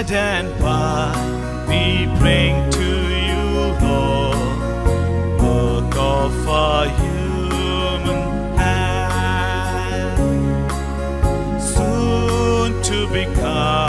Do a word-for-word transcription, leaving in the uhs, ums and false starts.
wide and wide we bring to you, Lord, work of a human hand, soon to become